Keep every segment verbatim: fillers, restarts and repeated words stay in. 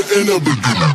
in the beginning.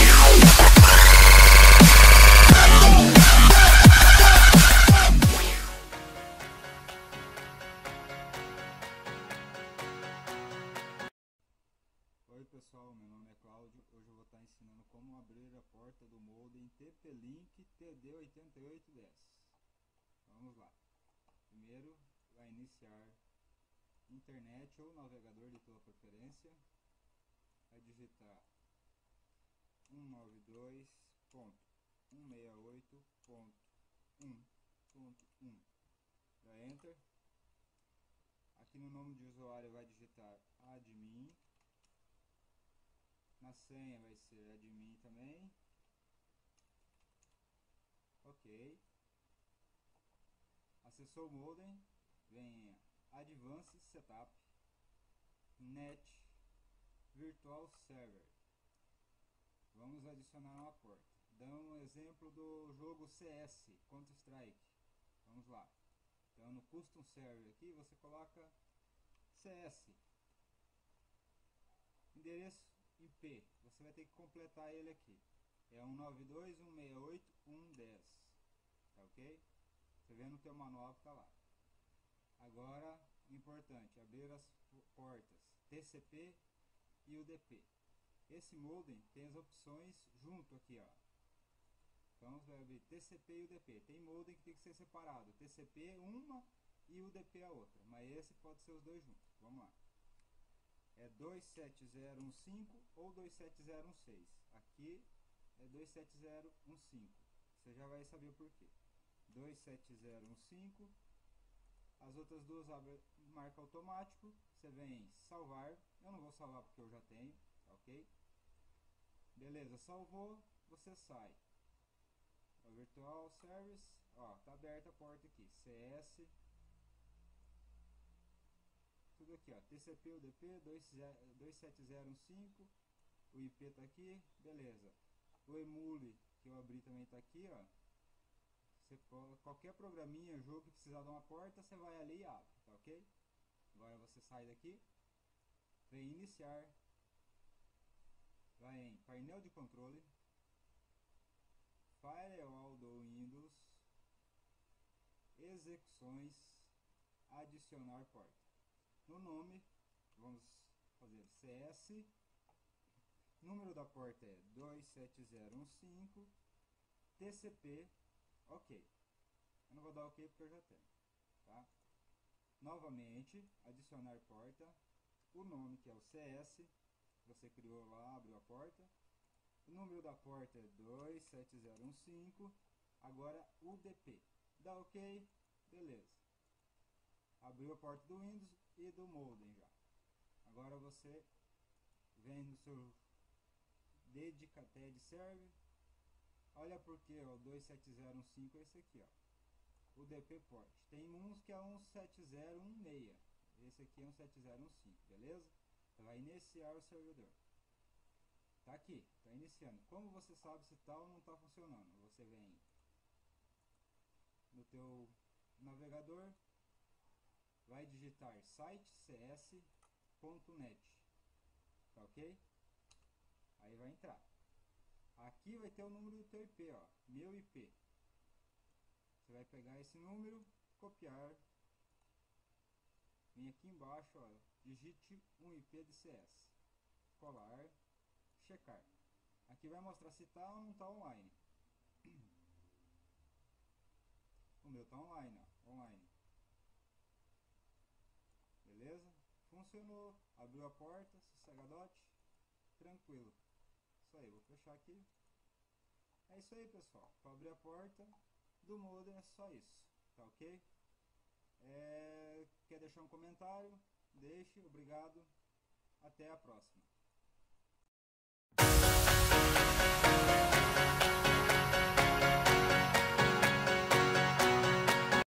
Oi pessoal, meu nome é Cláudio. Hoje eu vou estar ensinando como abrir a porta do modem T P-Link T D oito oito um zero. Vamos lá. Primeiro vai iniciar internet ou navegador de tua preferência. Vai digitar cento e noventa e dois ponto cento e sessenta e oito ponto um ponto um. Dá Enter. Aqui no nome de usuário vai digitar admin. Na senha vai ser admin também. Ok. Acessou o modem. Vem Advanced Setup, Net, Virtual Server. Vamos adicionar uma porta. Dando um exemplo do jogo C S, Counter Strike. Vamos lá. Então no Custom Server aqui você coloca C S. Endereço I P, você vai ter que completar ele aqui. É cento e noventa e dois ponto cento e sessenta e oito ponto um ponto dez. Tá ok? Você vê no teu manual que está lá. Agora, importante, abrir as portas T C P e U D P. Esse modem tem as opções junto aqui, ó. Então você vai abrir T C P e U D P. Tem modem que tem que ser separado, T C P uma e U D P a outra, mas esse pode ser os dois juntos. Vamos lá. É dois sete zero um cinco ou dois sete zero um seis. Aqui é dois sete zero um cinco. Você já vai saber o porquê. dois sete zero um cinco. As outras duas abre marca automático. Você vem salvar. Eu não vou salvar porque eu já tenho, tá ok? Beleza, salvou, você sai. O Virtual Service, ó, tá aberta a porta aqui. C S. Tudo aqui, ó, T C P, U D P, dois sete zero um cinco, o I P tá aqui, beleza. O Emule, que eu abri também tá aqui, ó. Você, qualquer programinha, jogo que precisar de uma porta, você vai ali e abre, tá ok? Agora você sai daqui, vem iniciar, vai em painel de controle, firewall do Windows, execuções, adicionar porta. No nome, vamos fazer C S, número da porta é dois sete zero um cinco, T C P, ok. Eu não vou dar ok porque eu já tenho, tá? Novamente, adicionar porta, o nome que é o C S, você criou lá, abriu a porta. O número da porta é dois sete zero um cinco, agora U D P. Dá ok, beleza. Abriu a porta do Windows e do modem já. Agora você vem no seu Dedicated Server. Olha porque o dois sete zero um cinco é esse aqui, ó. O D P port. Tem uns que é um sete zero um seis. Esse aqui é um sete zero um cinco, beleza? Então vai iniciar o servidor. Tá aqui, tá iniciando. Como você sabe se tal não está funcionando? Você vem no teu navegador, vai digitar site c s ponto net, tá ok? Aí vai entrar. Aqui vai ter o número do teu I P, ó, meu I P. Você vai pegar esse número, copiar, vem aqui embaixo, ó, digite um I P de C S, colar, checar. Aqui vai mostrar se tá ou não tá online. O meu tá online, ó, online. Beleza? Funcionou, abriu a porta, sossegadote, tranquilo. Isso aí, vou fechar aqui. É isso aí, pessoal. Para abrir a porta do modem é só isso, tá ok? É, quer deixar um comentário? Deixe, obrigado. Até a próxima.